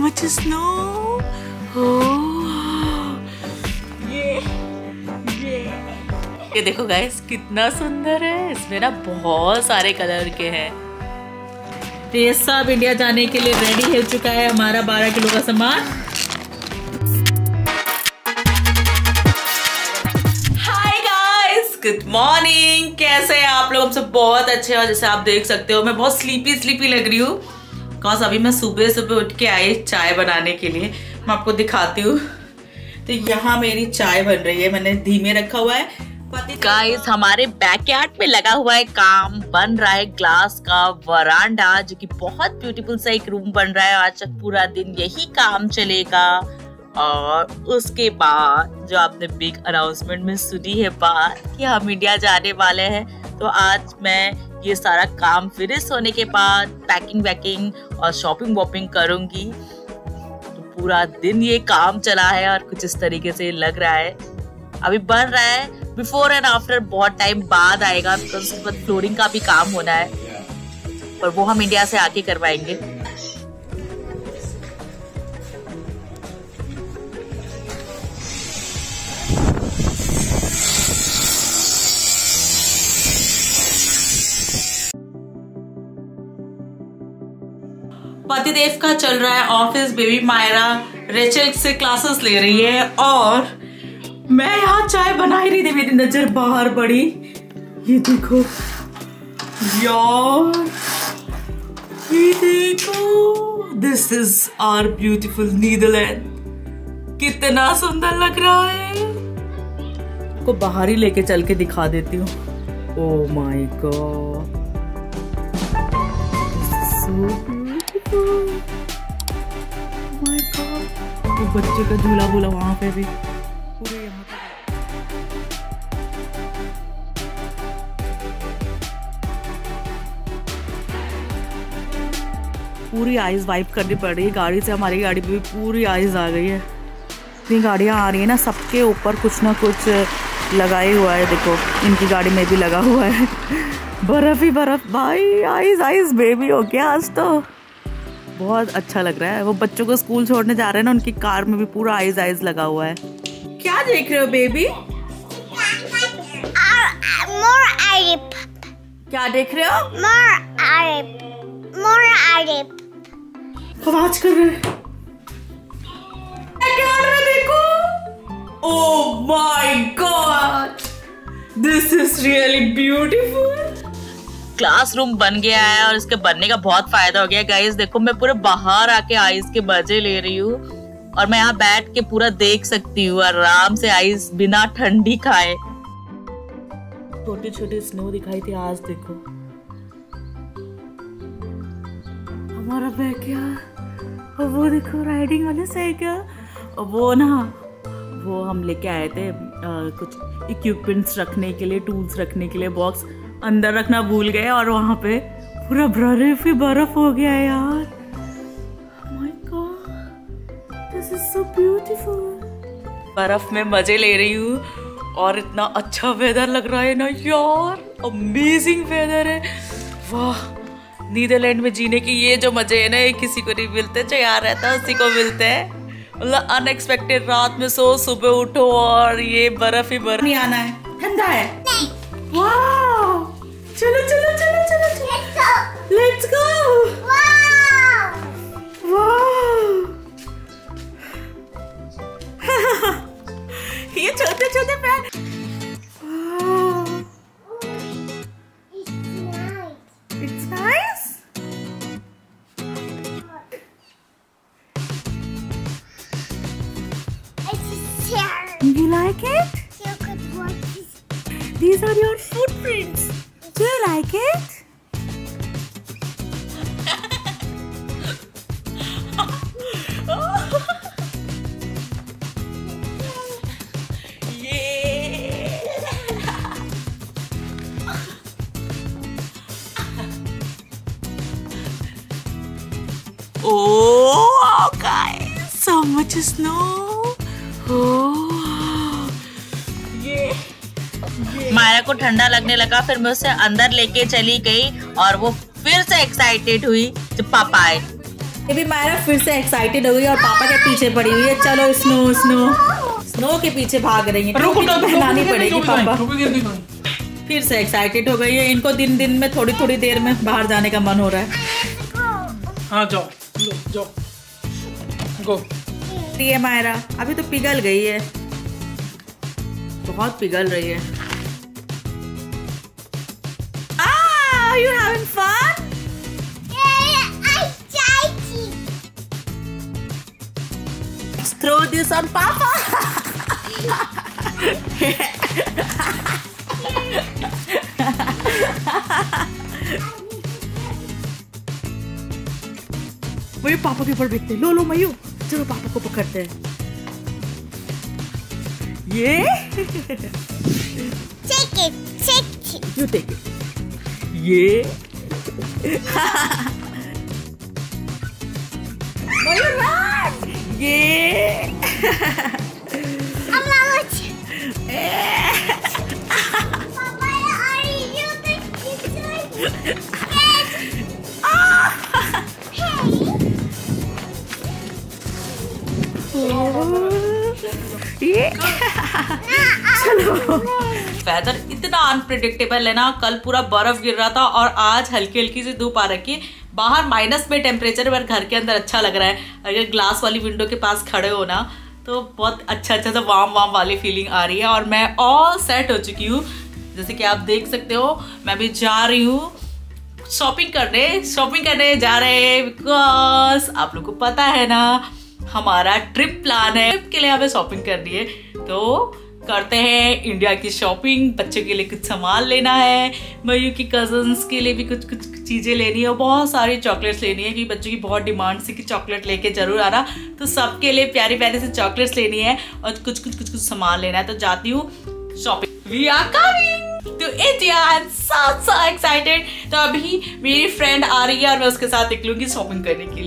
much snow. Oh, ये देखो guys कितना सुंदर है। इसमें ना बहुत सारे कलर के हैं। तो ये सब इंडिया जाने के लिए रेडी हो चुका है हमारा 12 किलो का सामान। Hi guys, good morning. कैसे हैं आप लोग? हम सब बहुत अच्छे हैं। और जैसे आप देख सकते हो मैं बहुत स्लीपी लग रही हूँ, बिकॉज अभी मैं सुबह उठ के आई चाय बनाने के लिए। मैं आपको दिखाती हूँ। तो यहाँ मेरी चाय बन रही है, मैंने धीमे रखा हुआ है। गाइस हमारे बैकयार्ड में लगा हुआ है काम, बन रहा है ग्लास का वरांडा, जो कि बहुत ब्यूटीफुल सा एक रूम बन रहा है। आज तक पूरा दिन यही काम चलेगा। और उसके बाद जो आपने बिग अनाउंसमेंट में सुनी है बात कि हम इंडिया जाने वाले हैं, तो आज मैं ये सारा काम फिनिश होने के बाद पैकिंग वैकिंग और शॉपिंग वॉपिंग करूंगी। तो पूरा दिन ये काम चला है और कुछ इस तरीके से लग रहा है। अभी बन रहा है, बिफोर एंड आफ्टर बहुत टाइम बाद आएगा, बिकॉज उसके बाद फ्लोरिंग का भी काम होना है और वो हम इंडिया से आके करवाएंगे। पतिदेव का चल रहा है ऑफिस, बेबी मायरा रेचल से क्लासेस ले रही है और मैं यहाँ चाय बना ही रही थी, मेरी नजर बाहर पड़ी। ये देखो यार, ये देखो, this is our beautiful Netherland. कितना सुंदर लग रहा है। को बाहर ही लेके चल के दिखा देती हूँ। Oh my God, so beautiful. My God, वो बच्चे का झूला बोला वहां पे भी पूरे यहाँ पे। पूरी आइज वाइप करनी पड़ रही है गाड़ी से। हमारी गाड़ी पे भी पूरी आइज आ गई है। इतनी गाड़ियाँ आ रही है ना, सबके ऊपर कुछ ना कुछ लगाए हुआ है। देखो इनकी गाड़ी में भी लगा हुआ है बर्फ ही बर्फ। भाई आइज आइज बेबी हो गया आज तो। बहुत अच्छा लग रहा है। वो बच्चों को स्कूल छोड़ने जा रहे हैं ना, उनकी कार में भी पूरा आइज आइज लगा हुआ है। क्या देख रहे हो बेबी? क्या देख रहे हो? आवाज कर रहे हैं। देखो, oh my God, this is really beautiful. Classroom बन गया है और इसके बनने का बहुत फायदा हो गया गाइस। देखो मैं पूरे बाहर आके आइस के मजे ले रही हूँ और मैं यहाँ बैठ के पूरा देख सकती हूँ आराम से आइस, बिना ठंडी खाए। छोटी छोटी स्नो दिखाई थी आज। देखो हमारा बैकयार्ड, और वो देखो राइडिंग वाले साइकिल। और वो ना, वो हम लेके आए थे कुछ इक्विपमेंट्स रखने के लिए, टूल्स रखने के लिए। बॉक्स अंदर रखना भूल गए और वहां पे पूरा बर्फ ही बर्फ हो गया है यार। My God, this is so beautiful. बर्फ में मजे ले रही हूँ और इतना अच्छा वेदर लग रहा है ना यार, अमेजिंग वेदर है। वाह, नीदरलैंड में जीने की ये जो मजे है ना, ये किसी को नहीं मिलते। जो यहाँ रहता है उसी को मिलते हैं। मतलब अनएक्सपेक्टेड, रात में सो सुबह उठो और ये बर्फ ही बर्फ। नहीं आना है, ठंडा है। वाह, चलो चलो चलो चलो चलो, लेट्स गो। ये छोटे छोटे पैर। It's nice. You like it? These are your footprints. Do you like it? Oh, guys, so much snow. Oh, Myra को ठंडा लगने लगा, फिर मैं उसे अंदर लेके चली गई और वो फिर से एक्साइटेड हुई जब पापा आए। ये भी मायरा फिर से एक्साइटेड हो गई और पापा के पीछे पड़ी हुई है। चलो स्नो स्नो स्नो के पीछे भाग रही है। पहनानी पड़ेगी पापा। फिर से एक्साइटेड हो गई है। इनको दिन दिन में थोड़ी थोड़ी देर में बाहर जाने का मन हो रहा है। हाँ जाओ जाओ गो। ये मायरा अभी तो पिघल गई है, बहुत पिघल रही है। Are you having fun? Let's throw this on Papa. Mayu पापा के ऊपर बैठते। लो लो मयू, चलो पापा को पकड़ते हैं। ये take it. You take it. ये मयू रन। ये वेदर इतना अनप्रिडिक्टेबल है ना। कल पूरा बर्फ गिर रहा था और आज हल्की हल्की सी धूप आ रखी है। बाहर माइनस में टेम्परेचर, पर घर के अंदर अच्छा लग रहा है। अगर ग्लास वाली विंडो के पास खड़े हो ना तो बहुत अच्छा सा वार्म वाली फीलिंग आ रही है। और मैं ऑल सेट हो चुकी हूँ, जैसे कि आप देख सकते हो। मैं भी जा रही हूँ शॉपिंग करने जा रहे हैं, बिकॉज आप लोग को पता है ना हमारा ट्रिप प्लान है। ट्रिप के लिए हमें शॉपिंग करनी है, तो करते हैं इंडिया की शॉपिंग। बच्चों के लिए कुछ सामान लेना है, मयू की कजन्स के लिए भी कुछ चीजें लेनी है और बहुत सारी चॉकलेट्स लेनी है, क्योंकि बच्चों की बहुत डिमांड थी कि चॉकलेट लेके जरूर आना। तो सबके लिए प्यारी प्यारी सी चॉकलेट्स लेनी है और कुछ सामान लेना है। तो जाती हूँ shopping. We are coming to India. I am so excited. तो अभी मेरी फ्रेंड आ रही है और मैं उसके साथ निकलूंगी शॉपिंग करने के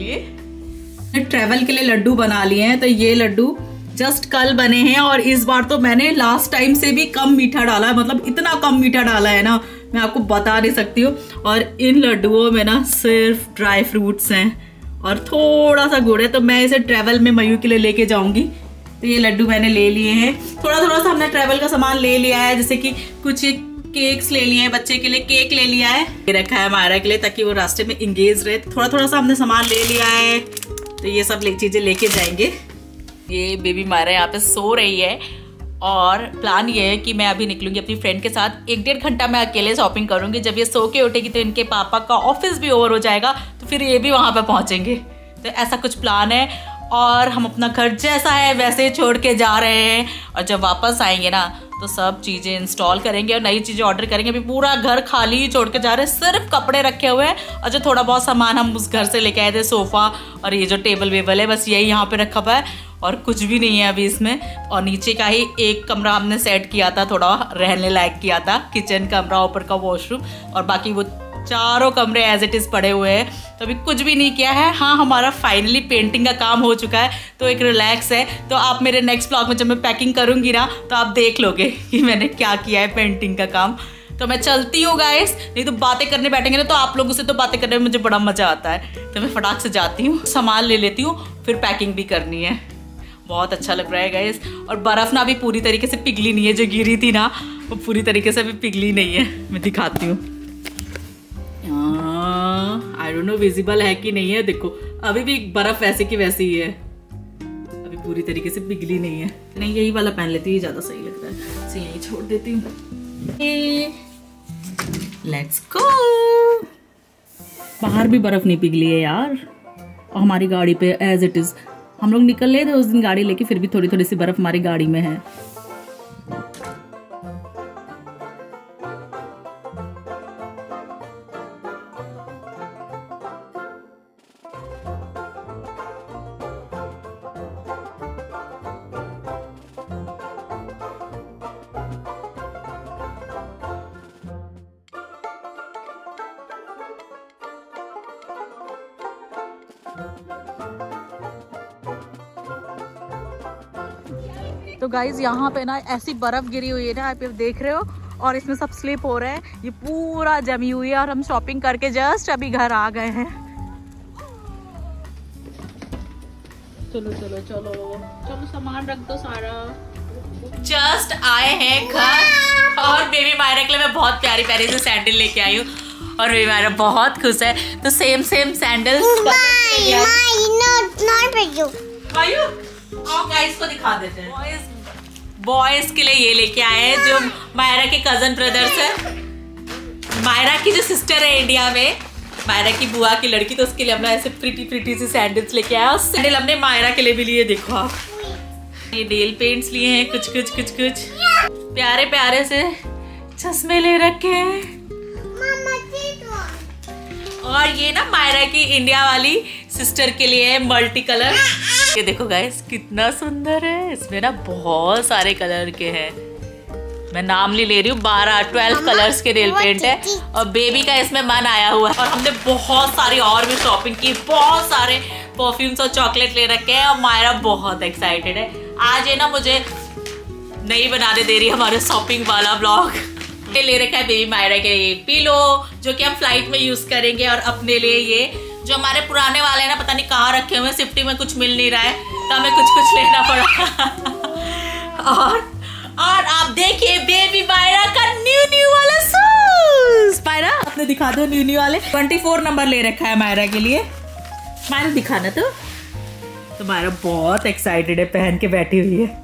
लिए। ट्रेवल के लिए लड्डू बना लिए हैं। तो ये लड्डू जस्ट कल बने हैं और इस बार तो मैंने लास्ट टाइम से भी कम मीठा डाला है, मतलब इतना कम मीठा डाला है ना मैं आपको बता नहीं सकती हूँ। और इन लड्डुओं में ना सिर्फ ड्राई फ्रूट्स हैं और थोड़ा सा गुड़ है। तो मैं इसे ट्रेवल में मयू के लिए लेके जाऊंगी। तो ये लड्डू मैंने ले लिए हैं। थोड़ा सा हमने ट्रेवल का सामान ले लिया है, जैसे कि कुछ केक्स ले लिए हैं। बच्चे के लिए केक ले लिया है, ये रखा है मायरा के लिए ताकि वो रास्ते में इंगेज रहे। थोड़ा सा हमने सामान ले लिया है, तो ये सब चीजें लेके जाएंगे। ये बेबी मायरा यहाँ पे सो रही है और प्लान ये है कि मैं अभी निकलूंगी अपनी फ्रेंड के साथ। 1-1.5 घंटा मैं अकेले शॉपिंग करूंगी। जब ये सो के उठेगी तो इनके पापा का ऑफिस भी ओवर हो जाएगा, तो फिर ये भी वहां पे पहुंचेंगे। तो ऐसा कुछ प्लान है और हम अपना घर जैसा है वैसे छोड़ के जा रहे हैं। और जब वापस आएंगे ना तो सब चीज़ें इंस्टॉल करेंगे और नई चीज़ें ऑर्डर करेंगे। अभी पूरा घर खाली ही छोड़ के जा रहे हैं, सिर्फ कपड़े रखे हुए हैं और जो थोड़ा बहुत सामान हम उस घर से लेके आए थे, सोफ़ा और ये जो टेबल वेबल है, बस यही यहाँ पे रखा हुआ है और कुछ भी नहीं है अभी इसमें। और नीचे का ही एक कमरा हमने सेट किया था, थोड़ा रहने लायक किया था, किचन कमरा, ऊपर का वॉशरूम, और बाकी वो चारों कमरे एज इट इज पड़े हुए हैं। तो अभी कुछ भी नहीं किया है। हाँ, हमारा फाइनली पेंटिंग का काम हो चुका है, तो एक रिलैक्स है। तो आप मेरे नेक्स्ट ब्लॉग में जब मैं पैकिंग करूंगी ना तो आप देख लोगे कि मैंने क्या किया है पेंटिंग का काम। तो मैं चलती हूँ गाइस, नहीं तो बातें करने बैठेंगे ना तो आप लोगों से तो बातें करने में मुझे बड़ा मजा आता है। तो मैं फटाक से जाती हूँ, सामान ले लेती हूँ, फिर पैकिंग भी करनी है। बहुत अच्छा लग रहा है गाइस। और बर्फ ना अभी पूरी तरीके से पिघली नहीं है, जो गिरी थी ना वो पूरी तरीके से अभी पिघली नहीं है। मैं दिखाती हूँ, आई डोंट नो विजिबल है कि नहीं है। देखो अभी भी बर्फ वैसे की वैसी ही है, अभी पूरी तरीके से पिघली नहीं है। नहीं, यही वाला पहन लेती हूँ, ज्यादा सही लगता है। इसे यही छोड़ देती हूँ। Let's go. बाहर भी बर्फ नहीं पिघली है यार, और हमारी गाड़ी पे एज इट इज। हम लोग निकल ले थे उस दिन गाड़ी लेके, फिर भी थोड़ी थोड़ी सी बर्फ हमारी गाड़ी में है। तो गाइज यहाँ पे ना ऐसी बर्फ गिरी हुई है ना, आप देख रहे हो, और इसमें सब स्लिप हो रहे हैं। ये पूरा जमी हुई है और हम शॉपिंग करके जस्ट अभी घर आ गए हैं। चलो चलो चलो चलो सामान रख दो सारा। जस्ट आए हैं घर और बेबी मायरा के लिए मैं बहुत प्यारी प्यारी से सैंडल लेके आई हूँ और बेबी मायरा बहुत खुश है। तो सेम सैंडल्स गाइस को दिखा देते हैं। बॉयज के लिए ये लेके आए हैं जो मायरा के कजन ब्रदर्स है। मायरा की जो सिस्टर है इंडिया में, मायरा की बुआ की लड़की, तो उसके लिए हमने ऐसे प्रीटी सी सैंडल्स लेके आया। सैंडल हमने मायरा के लिए भी लिए। देखो आप, ये नेल पेंट्स लिए हैं, कुछ प्यारे प्यारे से चश्मे ले रखे हैं। और ये ना मायरा की इंडिया वाली सिस्टर के लिए है मल्टी कलर। ये देखो गाइस कितना सुंदर है। इसमें ना बहुत सारे कलर के हैं, मैं नाम ले रही हूँ। 12 कलर्स के नेल पेंट है और बेबी का इसमें मन आया हुआ है। और हमने बहुत सारी और भी शॉपिंग की, बहुत सारे परफ्यूम्स और चॉकलेट ले रखे हैं और मायरा बहुत एक्साइटेड है। आज ये ना मुझे नहीं बनाने दे रही हमारे शॉपिंग वाला ब्लॉग। ये ले रखा है बेबी मायरा के लिए पिलो जो कि हम फ्लाइट में यूज करेंगे, और अपने लिए ये जो हमारे पुराने वाले हैं ना पता नहीं कहाँ रखे हुए, सिफ्टी में कुछ मिल नहीं रहा है तो हमें कुछ लेना पड़ा। और आप देखिए बेबी मायरा का न्यू वाला शूज। मायरा अपने दिखा दो न्यू वाले। 24 नंबर ले रखा है मायरा के लिए। मायरा दिखाना तो मायरा बहुत एक्साइटेड है, पहन के बैठी हुई है।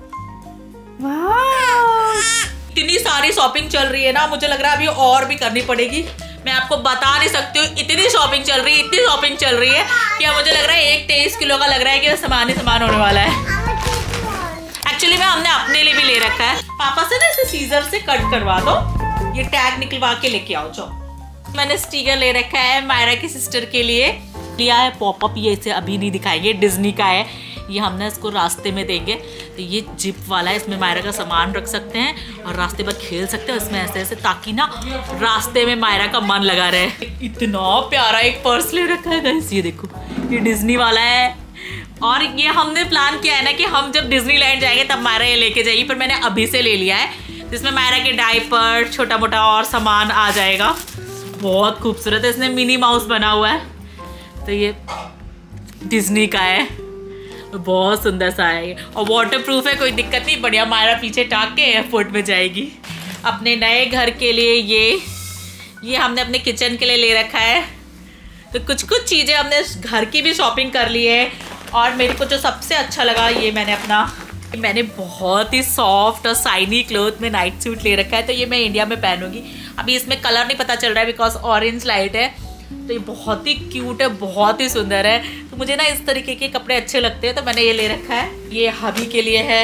वाह, इतनी सारी शॉपिंग चल रही है ना, मुझे लग रहा है अभी और भी करनी पड़ेगी। मैं आपको बता नहीं सकती हूँ, इतनी शॉपिंग चल रही है कि अब मुझे लग रहा है 23 किलो का लग रहा है कि सामान ही सामान होने वाला है। एक्चुअली में हमने अपने लिए भी ले रखा है। पापा से ना इसे सीजर से कट करवा दो, ये टैग निकलवा के लेके आओ। जाओ, मैंने स्टिकर ले रखा है मायरा की सिस्टर के लिए, लिया है पॉपअप। ये इसे अभी नहीं दिखाएंगे, डिज्नी का है ये, हमने इसको रास्ते में देंगे। तो ये जिप वाला है, इसमें मायरा का सामान रख सकते हैं और रास्ते पर खेल सकते हैं इसमें ऐसे ताकि ना रास्ते में मायरा का मन लगा रहे। इतना प्यारा एक पर्स ले रखा है गाइस, ये देखो ये डिज्नी वाला है। और ये हमने प्लान किया है ना कि हम जब डिज्नीलैंड जाएंगे तब मायरा ये लेके जाएगी, पर मैंने अभी से ले लिया है, जिसमें मायरा के डायपर छोटा मोटा और सामान आ जाएगा। बहुत खूबसूरत है, इसमें मिनी माउस बना हुआ है, तो ये डिज्नी का है, बहुत सुंदर सा है और वाटर प्रूफ है, कोई दिक्कत नहीं। बढ़िया मायरा पीछे टाक के एयरपोर्ट में जाएगी। अपने नए घर के लिए ये हमने अपने किचन के लिए ले रखा है। तो कुछ चीज़ें हमने घर की भी शॉपिंग कर ली है। और मेरे को जो सबसे अच्छा लगा, ये मैंने बहुत ही सॉफ्ट और शाइनी क्लोथ में नाइट सूट ले रखा है। तो ये मैं इंडिया में पहनूंगी। अभी इसमें कलर नहीं पता चल रहा है बिकॉज ऑरेंज लाइट है, तो ये बहुत ही क्यूट है, बहुत ही सुंदर है। तो मुझे ना इस तरीके के कपड़े अच्छे लगते हैं, तो मैंने ये ले रखा है। ये हबी के लिए है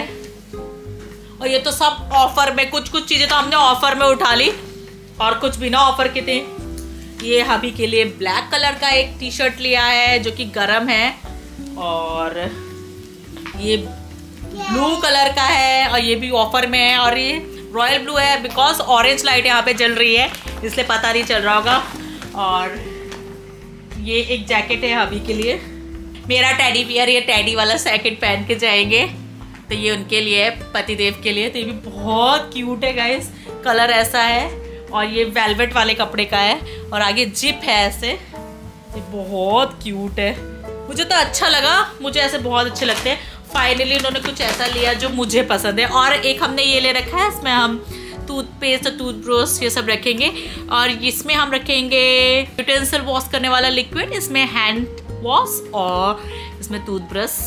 और ये तो सब ऑफर में, कुछ चीज़ें तो हमने ऑफर में उठा ली और कुछ बिना ऑफर के थे। ये हबी के लिए ब्लैक कलर का एक टी शर्ट लिया है जो कि गर्म है, और ये ब्लू कलर का है और ये भी ऑफर में है, और ये रॉयल ब्लू है बिकॉज ऑरेंज लाइट यहाँ पे जल रही है इसलिए पता नहीं चल रहा होगा। और ये एक जैकेट है हबी के लिए। मेरा टेडी बियर ये टेडी वाला जैकेट पहन के जाएंगे, तो ये उनके लिए है, पतिदेव के लिए। तो ये भी बहुत क्यूट है गाइस, कलर ऐसा है और ये वेलवेट वाले कपड़े का है और आगे जिप है ऐसे, ये बहुत क्यूट है। मुझे तो अच्छा लगा, मुझे ऐसे बहुत अच्छे लगते हैं। फाइनली उन्होंने कुछ ऐसा लिया जो मुझे पसंद है। और एक हमने ये ले रखा है, इसमें हम टूथपेस्ट और टूथब्रश ये सब रखेंगे, और इसमें हम रखेंगे यूटेंसिल वॉश करने वाला लिक्विड, इसमें हैंड वॉश और इसमें टूथब्रश।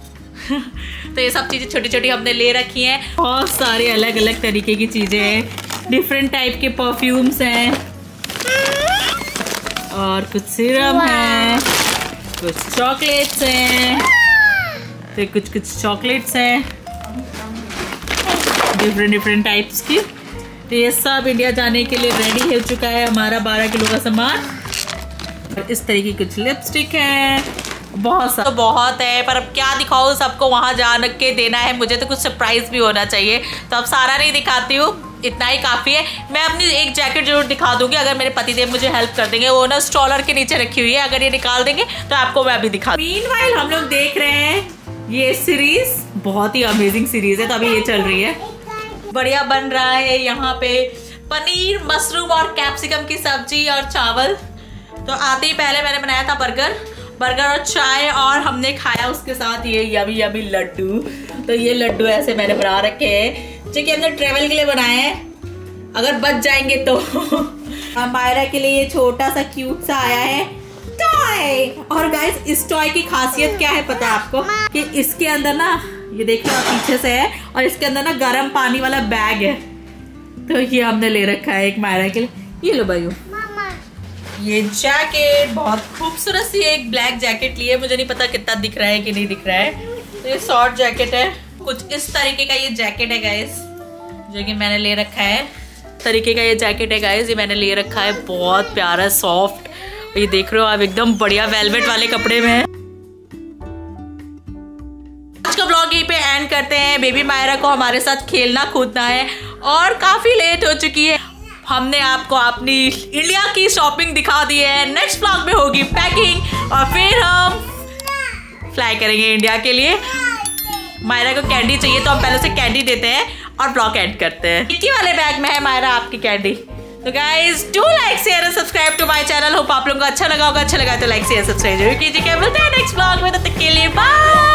तो ये सब चीज़ें छोटी छोटी हमने ले रखी हैं। बहुत सारे अलग अलग तरीके की चीज़ें हैं, डिफरेंट टाइप के परफ्यूम्स हैं और कुछ सीरम है, कुछ चॉकलेट्स हैं, तो कुछ चॉकलेट्स हैं डिफरेंट टाइप्स की। तो ये सब इंडिया जाने के लिए रेडी हो चुका है हमारा 12 किलो का सामान। और इस तरीके की कुछ लिपस्टिक है, बहुत है, पर अब क्या दिखाऊँ, सबको वहाँ जान के देना है, मुझे तो कुछ सरप्राइज भी होना चाहिए, तो अब सारा नहीं दिखाती हूँ, इतना ही काफ़ी है। मैं अपनी एक जैकेट जरूर दिखा दूंगी अगर मेरे पतिदेव मुझे हेल्प कर देंगे, वो ना स्ट्रॉलर के नीचे रखी हुई है, अगर ये निकाल देंगे तो आपको मैं अभी दिखा। मीनवाइल हम लोग देख रहे हैं ये सीरीज, बहुत ही अमेजिंग सीरीज है, तो अभी ये चल रही है, बढ़िया बन रहा है। यहाँ पे पनीर, मशरूम और कैप्सिकम की सब्जी और चावल। तो आते ही पहले मैंने बनाया था बर्गर, बर्गर और चाय, और हमने खाया उसके साथ ये यमी यमी लड्डू। तो ये लड्डू ऐसे मैंने बना रखे हैं जो कि हमने ट्रेवल के लिए बनाए हैं, अगर बच जाएंगे तो। मायरा के लिए ये छोटा सा क्यूट सा आया है टॉय। और गाइस इस टॉय की खासियत क्या है पता है आपको, कि इसके अंदर ना, ये देख लो पीछे से है, और इसके अंदर ना गर्म पानी वाला बैग है। तो ये हमने ले रखा है एक मायरा के लिए। ये लो भाई, ये जैकेट बहुत खूबसूरत सी एक ब्लैक जैकेट ली है, मुझे नहीं पता कितना दिख रहा है कि नहीं दिख रहा है। तो ये शॉर्ट जैकेट है, कुछ इस तरीके का ये जैकेट है गाइस, जो कि मैंने ले रखा है। तरीके का ये जैकेट है गाइस, ये मैंने ले रखा है, बहुत प्यारा सॉफ्ट। ये देख रहे हो आप, एकदम बढ़िया वेलवेट वाले कपड़े में है। आज का ब्लॉग यहीं पे एंड करते हैं। बेबी मायरा को हमारे साथ खेलना कूदना है और काफी लेट हो चुकी है। हमने आपको अपनी इंडिया की शॉपिंग दिखा दी है। नेक्स्ट ब्लॉग में होगी पैकिंग और फिर हम फ्लाई करेंगे इंडिया के लिए। मायरा को कैंडी चाहिए तो हम पहले से कैंडी देते हैं और ब्लॉग एंड करते हैं। डिक्की वाले बैग में है मायरा आपकी कैंडी। तो guys do like share and subscribe to my channel. Hope आप लोगों को अच्छा लगा होगा। अच्छा लगा तो लाइक शेयर सब्सक्राइब जरूर कीजिएगा। मिलते हैं नेक्स्ट ब्लॉग में, तब तक के लिए बाय।